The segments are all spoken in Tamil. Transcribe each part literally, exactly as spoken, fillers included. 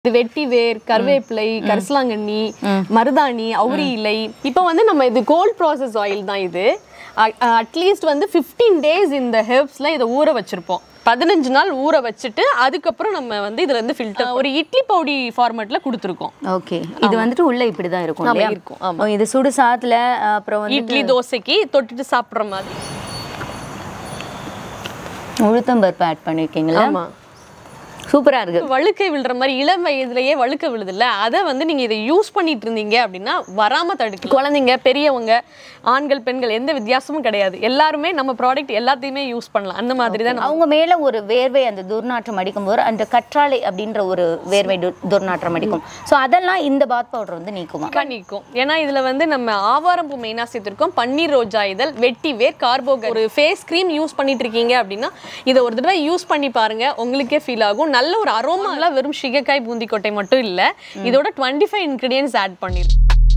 இது வெட்டி வேர், கருவேப்பிலை, கரிசலாங்கண்ணி, மருதாணி, அவுரி இலை. இப்போ வந்து நம்ம இது கோல்ட் ப்ராசஸ் ஆயில் தான். இது அட்லீஸ்ட் வந்து ஃபிஃப்டீன் டேஸ் இந்த ஹெர்ப்ஸ்ல இதை ஊற வச்சிருப்போம். பதினஞ்சு நாள் ஊற வச்சுட்டு அதுக்கப்புறம் நம்ம வந்து இதுல இருந்து ஃபில்டர் ஒரு இட்லி பவுடி ஃபார்மேட்ல கொடுத்துருக்கோம். ஓகே, இது வந்துட்டு உள்ள இப்படிதான் இருக்கும் இல்லையா? இருக்கும். ஆமா, இது சுடு சாத்துல அப்புறம் வந்து இட்லி தோசைக்கு தொட்டுட்டு சாப்பிடுற மாதிரி. உளுத்தம் பருப்பு ஆட் பண்ணிருக்கீங்களா? ஆமா, சூப்பரா இருக்கு. வழுக்கை விழுற மாதிரி இளம் வயதுலயே வழுக்க விழுதுல்ல, அதை வந்து நீங்க இதை யூஸ் பண்ணிட்டு இருந்தீங்க அப்படின்னா வராம தடுக்கலாம். குழந்தைங்க, பெரியவங்க, ஆண்கள், பெண்கள் எந்த வித்தியாசமும் கிடையாது. எல்லாருமே நம்ம ப்ராடக்ட் எல்லாத்தையுமே யூஸ் பண்ணலாம். அந்த மாதிரி தான். அவங்க மேல ஒரு வேர்வை அந்த துர்நாற்றம் அடிக்கும் போது அந்த கற்றாழை அப்படின்ற ஒரு வேர்வை துர்நாற்றம் அடிக்கும். ஸோ அதெல்லாம் இந்த பாத் பவுடர் வந்து நீக்குமா? நீக்கும். ஏன்னா இதுல வந்து நம்ம ஆவாரம்பூ மெயினா சேர்த்திருக்கோம், பன்னீர் ரோஜா இதழ், வெட்டி வேர், கார்போக. ஒரு ஃபேஸ் கிரீம் யூஸ் பண்ணிட்டு இருக்கீங்க அப்படின்னா இதை ஒரு தடவை யூஸ் பண்ணி பாருங்க, உங்களுக்கே ஃபீல் ஆகும். நல்ல ஒரு அரோமா. வெறும் சிகக்காய் பூந்தி கொட்டை மட்டும் இல்ல, இதோட டுவெண்ட்டி ஃபைவ் இன்கிரிடியன்ஸ் ஆட் பண்ணிருக்கு.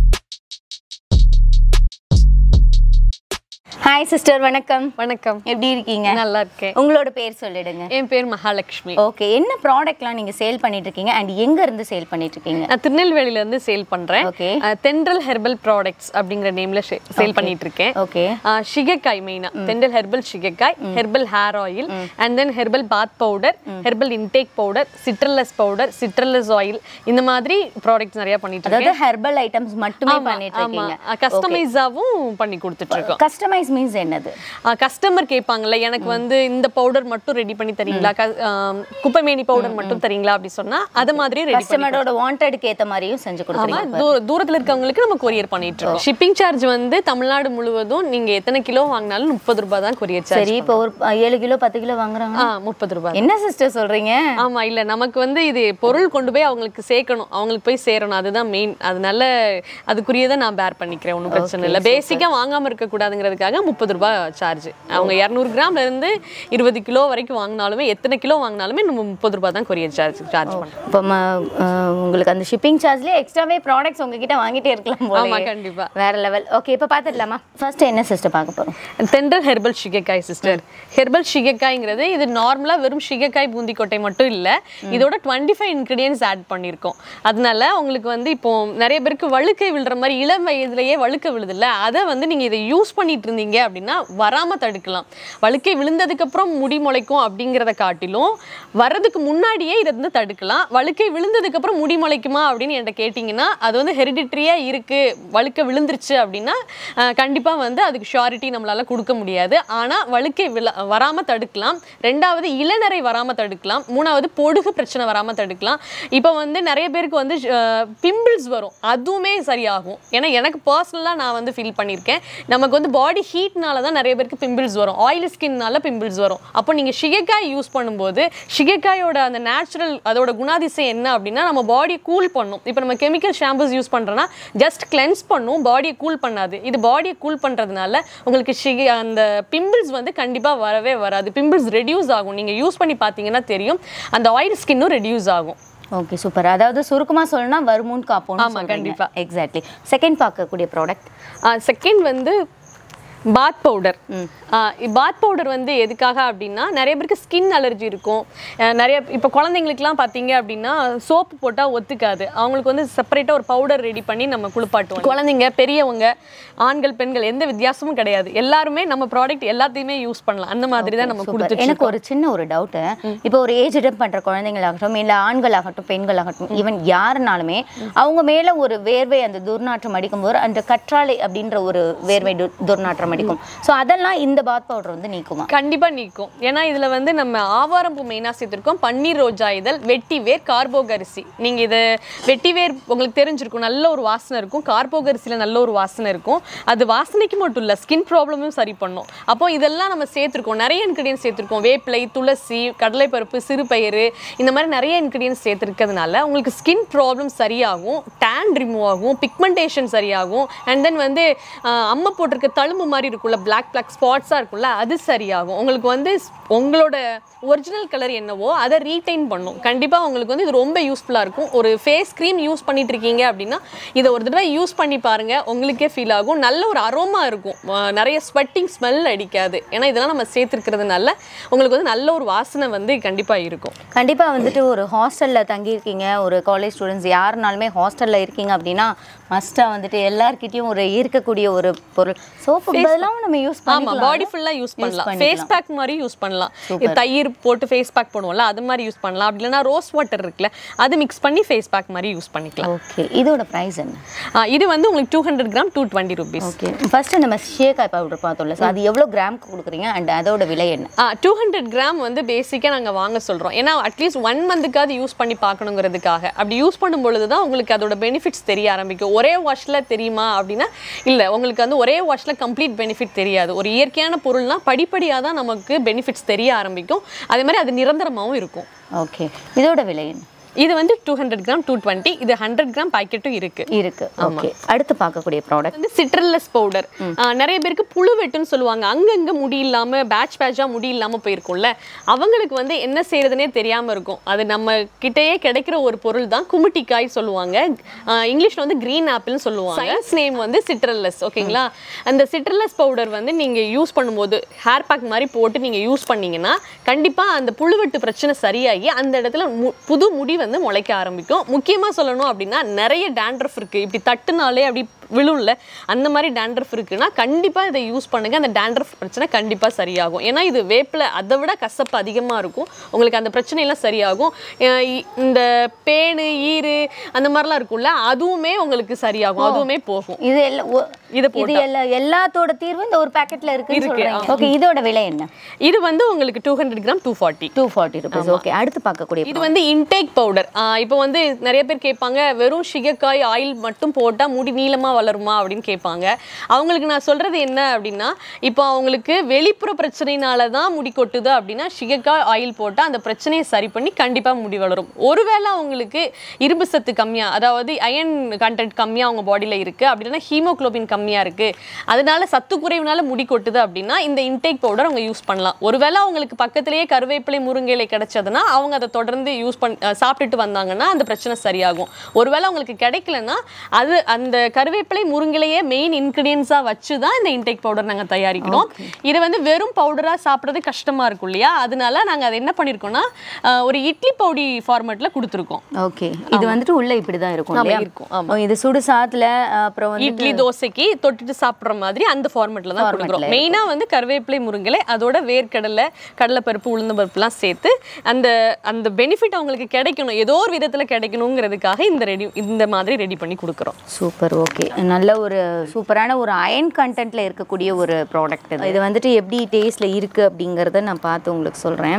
ஹாய் சிஸ்டர், வணக்கம். வணக்கம், எப்படி இருக்கீங்க? நல்லா இருக்கேன். உங்களோட பேர் சொல்லிடுங்க. என் பேர் மகாலட்சுமி. ஓகே, என்ன ப்ராடக்ட்லாம் நீங்க சேல் பண்ணிட்டு இருக்கீங்க அண்ட் எங்க இருந்து சேல் பண்ணிட்டு இருக்கீங்க? நான் திருநெல்வேலியில இருந்து சேல் பண்றேன். ஓகே, தென்றல் ஹெர்பல் ப்ராடக்ட்ஸ் அப்படிங்கிற நேம்ல சேல் பண்ணிட்டு இருக்கேன். ஓகே, சிகக்காய் மெயினா Thendral herbal shikakai, herbal hair oil, and then herbal bath powder, herbal intake powder, citrullus powder, citrullus oil, இந்த மாதிரி ப்ராடக்ட்ஸ் நிறைய பண்ணிட்டு இருக்கேன். அதாவது ஹெர்பல் ஐட்டம்ஸ் மட்டுமே பண்ணிட்டு இருக்கீங்க. கஸ்டமைஸாவும் பண்ணி கொடுத்துட்டு இருக்கோம். கஸ்டமைஸ் மீன்ஸ் என்னது? கஸ்டமர் கேட்பாங்கல்ல, எனக்கு வந்து இந்த பவுடர் மட்டும் ரெடி பண்ணி தரீங்களா, குப்பைமேனி பவுடர் மட்டும் தரீங்களா அப்படி சொன்னா அது மாதிரி கஸ்டமரோட வாண்டட்க்கு ஏத்த மாதிரியும் செஞ்சு கொடுக்குறீங்க. தூரத்துல இருக்கவங்களுக்கு நம்ம கொரியர் பண்ணிட்டு இருக்கோம். ஷிப்பிங் சார்ஜ் வந்து தமிழ்நாடு முழுவதும் நீங்க எத்தனை கிலோ வாங்கினாலும் முப்பது ரூபாய் தான் கொரியர் சார்ஜ். சரி, இப்போ ஒரு ஏழு கிலோ பத்து கிலோ வாங்குறாங்க, முப்பது ரூபாய். என்ன சிஸ்டர் சொல்றீங்க? ஆமா, இல்ல நமக்கு வந்து இது பொருள் கொண்டு போய் அவங்களுக்கு சேர்க்கணும், அவங்களுக்கு போய் சேரணும், அதுதான் மெயின். அதனால அதுக்குரியதை நான் பேர் பண்ணிக்கிறேன், ஒன்றும் பிரச்சனை இல்லை. பேசிக்கா வாங்காம இருக்க கூடாதுங்கிறதுக்காக முப்பது ரூபாய் சார்ஜ். அவங்க இருநூறு கிராம்ல இருந்து இருபது கிலோ வரைக்கும் வாங்கினாலுமே, எத்தனை கிலோ வாங்கினாலுமே நம்ம முப்பது ரூபாய் தான் கொரியர் சார்ஜ் சார்ஜ் பண்ணுவோம். இப்போ உங்களுக்கு அந்த ஷிப்பிங் சார்ஜ்லயே எக்ஸ்ட்ராவே ப்ராடக்ட்ஸ் உங்ககிட்ட வாங்கிட்டே இருக்கலாம் போல. ஆமா, கண்டிப்பா. வேற லெவல். ஓகே, இப்போ பார்த்துடலாமா? ஃபர்ஸ்ட் என்ன சிஸ்டர் பார்க்க போறோம்? Thendral herbal shikakai sister. Herbal சிகக்காய்ங்கிறது இது நார்மலா வெறும் சிகக்காய் பூந்தி கொட்டை மட்டும் இல்ல, இதோட டுவெண்ட்டி ஃபைவ் இன்கிரிடியன்ஸ் ஆட் பண்ணியிருக்கோம். அதனால உங்களுக்கு வந்து இப்போ நிறைய பேருக்கு வழுக்கை விழுற மாதிரி இளம் வயதுலயே வழுக்க விழுதுல்ல, அதை வந்து நீங்க இதை யூஸ் பண்ணிட்டு இருந்தீங்க அப்படின்னா வராம தடுக்கலாம். வழுக்கை விழுந்ததுக்கு அப்புறம் முடி முளைக்கும் அப்படிங்கிறத காட்டிலும் வர்றதுக்கு முன்னாடியே இதை வந்து தடுக்கலாம். வழுக்கை விழுந்ததுக்கு அப்புறம் முடி முளைக்குமா அப்படின்னு என்கிட்ட கேட்டிங்கன்னா அது வந்து ஹெரிடிட்ரியா இருக்கு, வழுக்கை விழுந்துருச்சு அப்படின்னா கண்டிப்பா வந்து அதுக்கு ஷூரிட்டி நம்மளால கொடுக்க முடியாது. ஆனா வழுக்கை விழ வராம தடுக்கலாம். ரெண்டாவது இளநரை வராம தடுக்கலாம். மூணாவது பொடுகு பிரச்சனை வராம தடுக்கலாம். இப்போ வந்து நிறைய பேருக்கு வந்து பிம்பிள்ஸ் வரும், அதுவுமே சரியாகும். ஏன்னா எனக்கு பர்சனலா நான் வந்து ஃபீல் பண்ணியிருக்கேன். நமக்கு வந்து பாடி ஹீட்னால தான் நிறைய பேருக்கு பிம்பிள்ஸ் வரும், ஆயில் ஸ்கின்னால பிம்பிள்ஸ் வரும். அப்போ நீங்க சிகக்காய் யூஸ் பண்ணும்போது சிகக்காயோட அந்த நேச்சுரல் அதோட குணாதிசயம் என்ன அப்படின்னா நம்ம பாடியை கூல் பண்ணும். இப்போ நம்ம கெமிக்கல் ஷாம்பூஸ் யூஸ் பண்றோம்னா ஜஸ்ட் கிளென்ஸ் பண்ணும், பாடியை கூல் பண்ணாது. இது பாடியை கூல் பண்றதுனால உங்களுக்கு சிக அந்த பிம்பிள்ஸ் வந்து கண்டிப்பா வரவே வராது. பிம்பிள்ஸ் ரெடியூஸ் ஆகும். நீங்க யூஸ் பண்ணி பார்த்தீங்கன்னா தெரியும், அந்த ஆயில் ஸ்கின்னும் ரெடியூஸ் ஆகும். Okay, super. அதாவது சுருக்கமா சொல்லணும்னா வருமுன் காப்போம். ஆமா, கண்டிப்பா. எக்ஸாக்ட்லி. செகண்ட் பார்க்கக்கூடிய ப்ராடக்ட் செகண்ட் வந்து பாத் பவுடர். பாத் பவுடர் வந்து எதுக்காக அப்படின்னா நிறைய பேருக்கு ஸ்கின் அலர்ஜி இருக்கும். நிறைய இப்போ குழந்தைங்களுக்குலாம் பார்த்தீங்க அப்படின்னா சோப்பு போட்டால் ஒத்துக்காது. அவங்களுக்கு வந்து செப்பரேட்டாக ஒரு பவுடர் ரெடி பண்ணி நம்ம குளிப்பாட்டுவோம். குழந்தைங்க, பெரியவங்க, ஆண்கள், பெண்கள் எந்த வித்தியாசமும் கிடையாது. எல்லாருமே நம்ம ப்ராடக்ட் எல்லாத்தையுமே யூஸ் பண்ணலாம். அந்த மாதிரி தான் நம்ம கொடுத்து. எனக்கு ஒரு சின்ன ஒரு டவுட்டு, இப்போ ஒரு ஏஜ் அட்டன் பண்ணுற குழந்தைங்களாகட்டும், இல்லை ஆண்களாகட்டும், பெண்களாகட்டும், ஈவன் யாருனாலுமே அவங்க மேலே ஒரு வேர்வை அந்த துர்நாற்றம் அடிக்கும் போது அந்த கற்றாழை அப்படின்ற ஒரு வேர்வை துர்நாற்றம் அடிக்கும். சோ அதெல்லாம் இந்த பாத் பவுடர் வந்து நீக்குமா? கண்டிப்பா நீக்கும். ஏன்னா இதுல வந்து நம்ம ஆவாரம்பூ மெயினா சேர்த்திருக்கோம், பன்னீர் ரோஜா இதழ், வெட்டி வேர், கார்போகரிசி. நீங்க இது வெட்டி வேர் உங்களுக்கு தெரிஞ்சிருக்கும், நல்ல ஒரு வாசனை இருக்கும். கார்போகரிசியில நல்ல ஒரு வாசனை இருக்கும். அது வாசனைக்கு மட்டும் இல்ல, ஸ்கின் ப்ராப்ளமும் சரி பண்ணும். அப்போ இதெல்லாம் நம்ம சேர்த்திருக்கோம், நிறைய இன்கிரிடியன்ஸ் சேர்த்திருக்கோம். வேப்பிலை, துளசி, கடலைப்பருப்பு, சிறுபயிறு, இந்த மாதிரி நிறைய இன்கிரிடியன்ஸ் சேர்த்திருக்கிறதுனால உங்களுக்கு ஸ்கின் ப்ராப்ளம் சரியாகும், டேன் ரிமூவ் ஆகும், பிக்மெண்டேஷன் சரியாகும். அண்ட் தென் வந்து அம்மா போட்டிருக்க தழும்பு மாதிரி மாதிரி இருக்குல்ல பிளாக் பிளாக் ஸ்பாட்ஸாக இருக்குல்ல அது சரியாகும். உங்களுக்கு வந்து உங்களோட ஒரிஜினல் கலர் என்னவோ அதை ரீடைன் பண்ணும். கண்டிப்பாக உங்களுக்கு வந்து இது ரொம்ப யூஸ்ஃபுல்லாக இருக்கும். ஒரு ஃபேஸ் க்ரீம் யூஸ் பண்ணிட்டு இருக்கீங்க அப்படின்னா இதை ஒரு தடவை யூஸ் பண்ணி பாருங்கள், உங்களுக்கே ஃபீல் ஆகும். நல்ல ஒரு அரோமா இருக்கும், நிறைய ஸ்வெட்டிங் ஸ்மெல் அடிக்காது. ஏன்னா இதெல்லாம் நம்ம சேர்த்துருக்கிறதுனால உங்களுக்கு வந்து நல்ல ஒரு வாசனை வந்து கண்டிப்பாக இருக்கும். கண்டிப்பாக வந்துட்டு ஒரு ஹாஸ்டலில் தங்கியிருக்கீங்க, ஒரு காலேஜ் ஸ்டூடெண்ட்ஸ் யாருனாலுமே ஹாஸ்டலில் இருக்கீங்க அப்படின்னா மஸ்ட்டாக வந்துட்டு எல்லாருக்கிட்டையும் ஒரு இருக்கக்கூடிய ஒரு பொருள் சோப்பு பதிலாக நம்ம யூஸ் பண்ணலாம். பாடி ஃபுல்லாக யூஸ் பண்ணலாம், ஃபேஸ் பேக் மாதிரி யூஸ் பண்ணலாம். தயிர் போட்டு ஃபேஸ் பேக் பண்ணுவோம்ல அது மாதிரி யூஸ் பண்ணலாம். அப்படி இல்லைனா ரோஸ் வாட்டர் இருக்குல்ல அது மிக்ஸ் பண்ணி ஃபேஸ் பேக் மாதிரி யூஸ் பண்ணிக்கலாம். ஓகே, இதோட ப்ரைஸ் என்ன? இது வந்து உங்களுக்கு two hundred gram two twenty rupees. Okay, first நம்ம ஷேக்காய் பவுடர் பார்த்தோம்ல, ஸோ அது எவ்வளோ கிராமுக்கு கொடுக்குறீங்க அண்ட் அதோட விலை என்ன? டூ ஹண்ட்ரட் கிராம் வந்து பேசிக்காக நாங்கள் வாங்க சொல்கிறோம். ஏன்னா அட்லீஸ்ட் ஒன் மந்த்துக்காவது யூஸ் பண்ணி பார்க்கணுங்கிறதுக்காக. அப்படி யூஸ் பண்ணும்பொழுது தான் உங்களுக்கு அதோட பெனிஃபிட்ஸ் தெரிய ஆரம்பிக்கும். ஒரே வாஷில் தெரியுமா அப்படின்னா இல்லை, உங்களுக்கு வந்து ஒரே வாஷில் கம்ப்ளீட் பெனிஃபிட் தெரியாது. ஒரு இயற்கையான பொருள்னா படிப்படியாக தான் நமக்கு பெனிஃபிட்ஸ் தெரிய ஆரம்பிக்கும். அதே மாதிரி அது நிரந்தரமாகவும் இருக்கும். ஓகே, இதோட விலை என்ன? இது வந்து two hundred gram two twenty. இது ஹண்ட்ரட் கிராம் பாக்கெட்டும் இருக்கு இருக்கு ஓகே, அடுத்து பார்க்கக்கூடிய ப்ராடக்ட் வந்து சிட்ரல்லஸ் பவுடர். நிறைய பேருக்கு புழு வெட்டுன்னு சொல்லுவாங்க, அங்கங்க முடி இல்லாம பேட்ச் பேட்சா முடி இல்லாம போயிருக்கும்ல, அவங்களுக்கு வந்து என்ன செய்யறதுனே தெரியாம இருக்கும். அது நம்ம கிட்டேயே கிடைக்கிற ஒரு பொருள் தான் குமுட்டிக்காய் சொல்லுவாங்க. இங்கிலீஷ்ல வந்து கிரீன் ஆப்பிள்னு சொல்லுவாங்க. சயின்ஸ் நேம் வந்து சிட்ரல்லஸ். ஓகேங்களா, அந்த சிட்ரல்லஸ் பவுடர் வந்து நீங்க யூஸ் பண்ணும்போது ஹேர் பேக் மாதிரி போட்டு நீங்க யூஸ் பண்ணீங்கன்னா கண்டிப்பா அந்த புழுவெட்டு பிரச்சனை சரியாகி அந்த இடத்துல புது முடி வந்து முளைக்க ஆரம்பிக்கும். முக்கியமா சொல்லணும் அப்படின்னா நிறைய டேண்ட்ரஃப் இருக்கு, இப்படி தட்டுனாலே அப்படி விழும்ல, அந்த மாதிரி டேண்ட்ரஃப் இருக்குன்னா கண்டிப்பா இதை யூஸ் பண்ணுங்க. அந்த டேண்ட்ரஃப் பிரச்சனை கண்டிப்பா சரியாகும். ஏன்னா இது வேப்பில அதை விட கசப்பு அதிகமா இருக்கும். உங்களுக்கு அந்த பிரச்சனை எல்லாம் சரியாகும். இந்த பேனு ஈரு அந்த மாதிரிலாம் இருக்கும்ல அதுவுமே உங்களுக்கு சரியாகும், அதுவுமே போகும். இது இது இது எல்லாத்தோட தீர்வு இந்த ஒரு பாக்கெட்ல இருக்கு. ஓகே, இதோட விலை என்ன? இது வந்து உங்களுக்கு two hundred gram two forty two forty rupees. Okay, அடுத்து பார்க்கக்கூடிய இது வந்து இன்டேக் பவுடர். இப்போ வந்து நிறைய பேர் கேட்பாங்க வெறும் சிகக்காய் ஆயில் மட்டும் போட்டா முடி நீளமா வளருமா அப்படின்னு கேட்பாங்க. அவங்களுக்கு நான் சொல்றது என்ன அப்படின்னா, இப்போ அவங்களுக்கு வெளிப்புற பிரச்சனைனால தான் முடி கொட்டுது அப்படின்னா சிகக்காய் ஆயில் போட்டால் அந்த பிரச்சனையை சரி பண்ணி கண்டிப்பாக முடி வளரும். ஒருவேளை அவங்களுக்கு இரும்பு சத்து கம்மியாக, அதாவது அயன் கண்டென்ட் கம்மியாக அவங்க பாடியில் இருக்குது அப்படின்னா ஹீமோக்ளோபின் கம்மியாக இருக்குது, அதனால சத்து குறைவுனால முடி கொட்டுது அப்படின்னா இந்த இன்டேக் பவுடர் அவங்க யூஸ் பண்ணலாம். ஒருவேளை அவங்களுக்கு பக்கத்திலேயே கருவேப்பிலை முருங்கைலை கிடைச்சதுன்னா அவங்க அதை தொடர்ந்து யூஸ் பண்ண சாப்பிட்டுட்டு வந்தாங்கன்னா அந்த பிரச்சனை சரியாகும். ஒருவேளை அவங்களுக்கு கிடைக்கலன்னா அது அந்த கருவேப்பிலை முருங்கைலையே மெயின் இன்கிரிடியன்ஸா வச்சு தான் இந்த இன்டேக் பவுடர் நாங்க தயாரிக்கிறோம். இது வந்து வெறும் பவுடரா சாப்பிடுறது கஷ்டமா இருக்கும் இல்லையா, அதனால நாங்க அதை என்ன பண்ணிருக்கோம்னா ஒரு இட்லி பவுடி ஃபார்மேட்ல கொடுத்துருக்கோம். ஓகே, இது வந்துட்டு உள்ள இப்படி தான் இருக்கும் இல்லையா? இருக்கும். ஆமா, இது சுடு சாத்துல அப்புறம் வந்து இட்லி தோசைக்கு தொட்டுட்டு சாப்பிடுற மாதிரி அந்த ஃபார்மேட்ல தான் கொடுக்குறோம். மெயினா வந்து கருவேப்பிலை முருங்கைலை அதோட வேர்க்கடலை கடலைப்பருப்பு உளுந்த பருப்புலாம் சேர்த்து அந்த அந்த பெனிஃபிட் அவங்களுக்கு கிடைக்கணும், ஏதோ ஒரு விதத்துல கிடைக்கணுங்கிறதுக்காக இந்த ரெடி இந்த மாதிரி ரெடி பண்ணி கொடுக்குறோம். சூப்பர். ஓகே, நல்ல ஒரு சூப்பரான ஒரு அயன் கண்டென்ட்ல இருக்கக்கூடிய ஒரு ப்ராடக்ட். இது வந்துட்டு எப்படி டேஸ்ட்ல இருக்கு அப்படிங்கறத நான் பார்த்து உங்களுக்கு சொல்றேன்.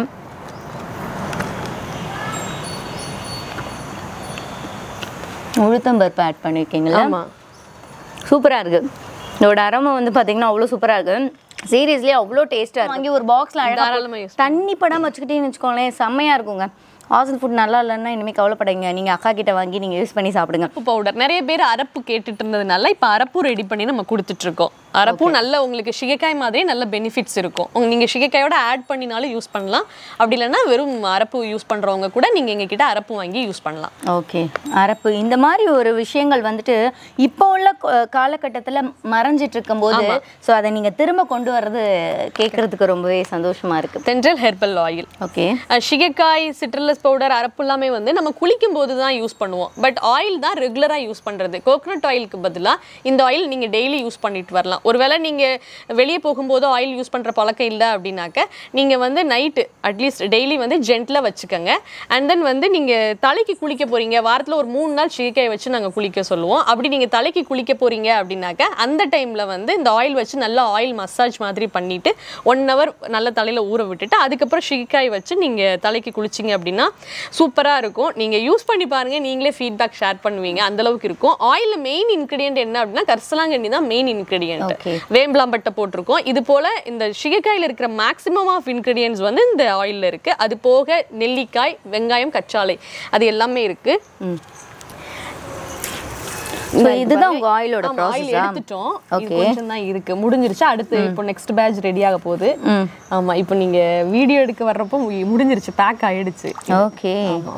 உளுத்தம்பருப்பு ஆட் பண்ணிருக்கீங்களா? ஆமா, சூப்பரா இருக்கு. இதோட அரோமா வந்து பாத்தீங்கன்னா அவ்வளோ சூப்பரா இருக்கு. சீரியஸ்லி அவ்வளோ டேஸ்டா இருக்கு. வாங்கி ஒரு பாக்ஸ்ல அழகா தண்ணி படாம வச்சுக்கிட்டீங்கன்னு வச்சுக்கோங்களேன், செம்மையா இருக்குங்க. ஹாஸ்டல் ஃபுட் நல்லா இல்லைன்னா இனிமேல் கவலைப்படாதீங்க, நீங்கள் அக்கா கிட்ட வாங்கி நீங்கள் யூஸ் பண்ணி சாப்பிடுங்க. அரப்பு பவுடர் நிறைய பேர் அரப்பு கேட்டுட்டு இருந்ததுனால இப்போ அரப்பு ரெடி பண்ணி நம்ம கொடுத்துட்ருக்கோம். அரப்பும் நல்ல உங்களுக்கு சிகைக்காய் மாதிரியே நல்ல பெனிஃபிட்ஸ் இருக்கும். உங்க நீங்கள் சிகைக்காயோட ஆட் பண்ணினாலும் யூஸ் பண்ணலாம், அப்படி இல்லைன்னா வெறும் அரப்பு யூஸ் பண்ணுறவங்க கூட நீங்கள் எங்ககிட்ட அரப்பு வாங்கி யூஸ் பண்ணலாம். ஓகே, அரப்பு இந்த மாதிரி ஒரு விஷயங்கள் வந்துட்டு இப்போ உள்ள காலகட்டத்தில் மறைஞ்சிட்டு இருக்கும்போது ஸோ அதை நீங்கள் திரும்ப கொண்டு வர்றது கேட்குறதுக்கு ரொம்பவே சந்தோஷமாக இருக்குது. Thendral herbal oil. Okay, shikakai citrullus powder அரப்பு எல்லாமே வந்து நம்ம குளிக்கும் போது தான் யூஸ் பண்ணுவோம். பட் ஆயில் தான் ரெகுலராக யூஸ் பண்ணுறது. கோகனட் ஆயிலுக்கு பதிலாக இந்த ஆயில் நீங்கள் டெய்லி யூஸ் பண்ணிட்டு வரலாம். ஒருவேளை நீங்கள் வெளியே போகும்போது ஆயில் யூஸ் பண்ணுற பழக்கம் இல்லை அப்படின்னாக்க நீங்கள் வந்து நைட்டு அட்லீஸ்ட் டெய்லி வந்து ஜென்டிலாக வச்சுக்கோங்க. அண்ட் தென் வந்து நீங்கள் தலைக்கு குளிக்க போகிறீங்க, வாரத்தில் ஒரு மூணு நாள் சிகைக்காய் வச்சு நாங்கள் குளிக்க சொல்லுவோம். அப்படி நீங்கள் தலைக்கு குளிக்க போகிறீங்க அப்படின்னாக்க அந்த டைமில் வந்து இந்த ஆயில் வச்சு நல்லா ஆயில் மசாஜ் மாதிரி பண்ணிவிட்டு ஒன் ஹவர் நல்ல தலையில் ஊற விட்டுட்டு அதுக்கப்புறம் சிகைக்காய் வச்சு நீங்கள் தலைக்கு குளிச்சிங்க அப்படின்னா சூப்பராக இருக்கும். நீங்கள் யூஸ் பண்ணி பாருங்கள், நீங்களே ஃபீட்பேக் ஷேர் பண்ணுவீங்க, அந்தளவுக்கு இருக்கும். ஆயிலில் மெயின் இன்க்ரீடியன்ட் என்ன அப்படின்னா கரிசலாங்கண்ணி தான் மெயின் இன்க்ரீடியன்ட். வேம்பலாம்பட்டை போட்டிருக்கோம். இது போல் இந்த சிகைக்காயில் இருக்கிற மேக்ஸிமம் ஆஃப் இன்க்ரீடியன்ட்ஸ் வந்து இந்த ஆயிலில் இருக்குது. அது போக நெல்லிக்காய், வெங்காயம், கச்சாலை அது எல்லாமே இருக்குது. சோ இதுதான் உங்க ஆயிலோட ஆயில் process எடுத்துட்டோம். இது கொஞ்சம் தான் இருக்கு. முடிஞ்சிருச்சு. அடுத்து இப்போ நெக்ஸ்ட் பேட்ச் ரெடி ஆக போகுது. ஆமா இப்போ நீங்க வீடியோ எடுக்க வர்றப்போ முடிஞ்சிருச்சு. பேக் ஆயிடுச்சு. ஓகே.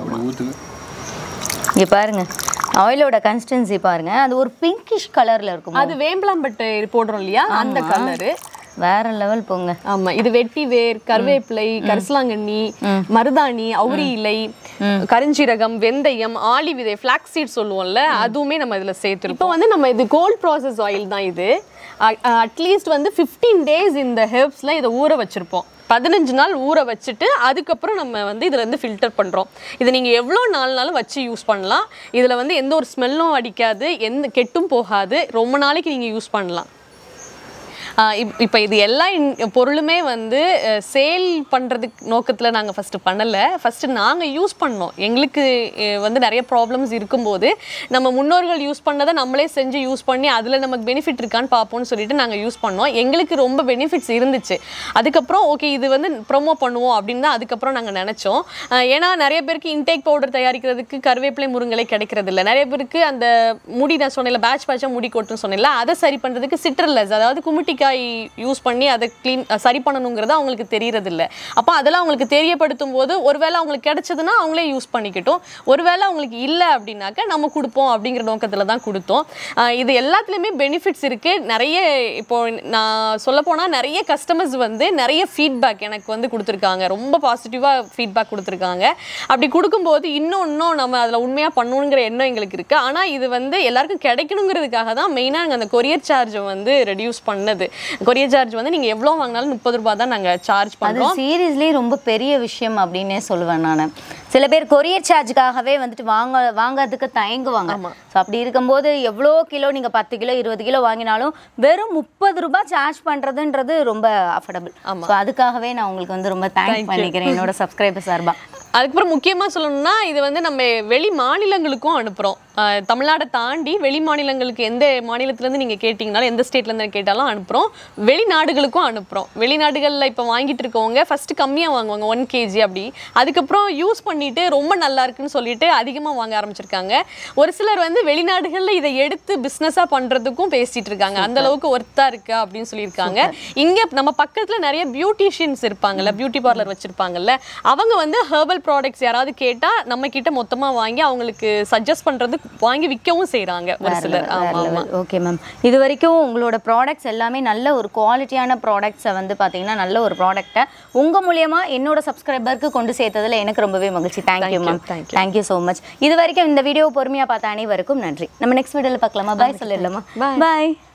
இங்க பாருங்க. ஆயிலோட கன்சிஸ்டன்சி பாருங்க. அது ஒரு பிங்கிஷ் கலர்ல இருக்கும். அது வேம்பலாம்பட்டு போடுறோம் இல்லையா? அந்த கலர். வேற லெவல் போங்க. ஆமா இது வெட்டி வேர், கருவேப்பிலை, கரிசலாங்கண்ணி, மருதாணி, அவுரி இலை, கரிஞ்சீரகம், வெந்தயம், ஆளி விதை, ஃபிளாக்ஸ் சீட் சொல்லுவோம்ல, அதுவுமே நம்ம இதுல சேர்த்துருக்கோம். இப்போ வந்து நம்ம இது கோல்ட் ப்ராசஸ் ஆயில் தான் இது. அட்லீஸ்ட் வந்து ஃபிஃப்டீன் டேஸ் இந்த ஹெர்ப்ஸ்ல இதை ஊற வச்சிருப்போம். பதினஞ்சு நாள் ஊற வச்சுட்டு அதுக்கப்புறம் நம்ம வந்து இதில் இருந்து ஃபில்டர் பண்ணுறோம். இதை நீங்கள் எவ்வளோ நாள்னாலும் வச்சு யூஸ் பண்ணலாம். இதில் வந்து எந்த ஒரு ஸ்மெல்லும் அடிக்காது, எந்த கெட்டும் போகாது, ரொம்ப நாளைக்கு நீங்கள் யூஸ் பண்ணலாம். இப்போ இது எல்லா பொருளுமே வந்து சேல் பண்ணுறதுக்கு நோக்கத்தில் நாங்கள் ஃபஸ்ட்டு பண்ணலை. ஃபஸ்ட்டு நாங்கள் யூஸ் பண்ணோம். எங்களுக்கு வந்து நிறைய ப்ராப்ளம்ஸ் இருக்கும்போது நம்ம முன்னோர்கள் யூஸ் பண்ணதை நம்மளே செஞ்சு யூஸ் பண்ணி அதில் நமக்கு பெனிஃபிட் இருக்கான்னு பார்ப்போம்னு சொல்லிட்டு நாங்கள் யூஸ் பண்ணோம். எங்களுக்கு ரொம்ப பெனிஃபிட்ஸ் இருந்துச்சு. அதுக்கப்புறம் ஓகே இது வந்து ப்ரொமோ பண்ணுவோம் அப்படின்னு தான் அதுக்கப்புறம் நாங்கள் நினச்சோம். ஏன்னா நிறைய பேருக்கு இன்டேக் பவுடர் தயாரிக்கிறதுக்கு கருவேப்பிலை, முருங்கலை கிடைக்கிறது இல்லை. நிறைய பேருக்கு அந்த முடி நான் சொன்னேன்ல, பேட்ச் பேட்சாக முடி கொட்டுன்னு சொன்னேன்ல, அதை சரி பண்ணுறதுக்கு சிட்ரல்லஸ் அதாவது குமிட்டிக்காய் யூஸ் பண்ணி அதை க்ளீன் சரி பண்ணணுங்கிறது அவங்களுக்கு தெரியறது இல்லை. அப்போ அதெல்லாம் அவங்களுக்கு தெரியப்படுத்தும் போது ஒருவேளை அவங்களுக்கு கிடைச்சதுன்னா அவங்களே யூஸ் பண்ணிக்கிட்டோம். ஒருவேளை அவங்களுக்கு இல்லை அப்படின்னாக்க நம்ம கொடுப்போம் அப்படிங்கிற நோக்கத்தில் தான் கொடுத்தோம். இது எல்லாத்துலேயுமே பெனிஃபிட்ஸ் இருக்குது. நிறைய இப்போ நான் சொல்ல போனால் நிறைய கஸ்டமர்ஸ் வந்து நிறைய ஃபீட்பேக் எனக்கு வந்து கொடுத்துருக்காங்க. ரொம்ப பாசிட்டிவாக ஃபீட்பேக் கொடுத்துருக்காங்க. அப்படி கொடுக்கும்போது இன்னும் இன்னும் நம்ம அதில் உண்மையாக பண்ணணுங்கிற எண்ணம் எங்களுக்கு இருக்குது. ஆனால் இது வந்து எல்லாருக்கும் கிடைக்கணுங்கிறதுக்காக தான் மெயினாக நாங்கள் அந்த கொரியர் சார்ஜை வந்து ரெடியூஸ் பண்ணது. கொரியர் சார்ஜ் வந்து நீங்க எவ்வளவு வாங்கினாலும் முப்பது ரூபாய் தான் நாங்க சார்ஜ் பண்றோம். அது சீரியஸ்லி ரொம்ப பெரிய விஷயம் அப்படினே சொல்லுவேன் நான். சில பேர் கொரியர் சார்ஜ்காகவே வந்துட்டு வாங்க வாங்கிறதுக்கு தயங்குவாங்க. சோ அப்படி இருக்கும்போது எவ்வளோ கிலோ நீங்க பத்து கிலோ இருபது கிலோ வாங்கினாலும் வெறும் முப்பது ரூபாய் சார்ஜ் பண்றதுன்றது ரொம்ப அஃபோர்டபிள். ஸோ அதுக்காகவே நான் உங்களுக்கு வந்து ரொம்ப தேங்க்ஸ் பண்ணிக்கிறேன் என்னோட சப்ஸ்கிரைபர் சார்பா. அதுக்கப்புறம் முக்கியமாக சொல்லணும்னா இது வந்து நம்ம வெளி மாநிலங்களுக்கும் அனுப்புகிறோம். தமிழ்நாடை தாண்டி வெளி மாநிலங்களுக்கு எந்த மாநிலத்திலேருந்து நீங்கள் கேட்டிங்கனாலும் எந்த ஸ்டேட்லேருந்து கேட்டாலும் அனுப்புகிறோம். வெளிநாடுகளுக்கும் அனுப்புகிறோம். வெளிநாடுகளில் இப்போ வாங்கிட்டு இருக்கவங்க ஃபஸ்ட்டு கம்மியாக வாங்குவாங்க, ஒன் கேஜி அப்படி. அதுக்கப்புறம் யூஸ் பண்ணிவிட்டு ரொம்ப நல்லா இருக்குன்னு சொல்லிட்டு அதிகமாக வாங்க ஆரம்பிச்சிருக்காங்க. ஒரு சிலர் வந்து வெளிநாடுகளில் இதை எடுத்து பிஸ்னஸாக பண்ணுறதுக்கும் பேசிகிட்டு இருக்காங்க. அந்த அளவுக்கு ஒர்த்தாக இருக்கா அப்படின்னு சொல்லியிருக்காங்க. இங்கே நம்ம பக்கத்தில் நிறைய பியூட்டிஷியன்ஸ் இருப்பாங்கல்ல, பியூட்டி பார்லர் வச்சுருப்பாங்கல்ல, அவங்க வந்து ஹெர்பல் ப்ராடக்ட்ஸ் யாராவது கேட்டால் நம்ம கிட்ட மொத்தமாக வாங்கி அவங்களுக்கு சஜஸ்ட் பண்ணுறது வாங்கி விற்கவும் செய்கிறாங்க ஒரு சிலர். ஓகே மேம், இது வரைக்கும் உங்களோட ப்ராடக்ட்ஸ் எல்லாமே நல்ல ஒரு குவாலிட்டியான ப்ராடக்ட்ஸை வந்து பார்த்தீங்கன்னா நல்ல ஒரு ப்ராடக்ட்டை உங்கள் மூலியமா என்னோட சப்ஸ்கிரைபருக்கு கொண்டு சேர்த்ததில் எனக்கு ரொம்பவே மகிழ்ச்சி. Thank you ma'am, thank you so much. இது வரைக்கும் இந்த வீடியோ பொறுமையாக பார்த்த அனைவருக்கும் நன்றி. நம்ம நெக்ஸ்ட் வீடியோவில் பார்க்கலாமா? பாய் சொல்லிடலாமா? பாய்.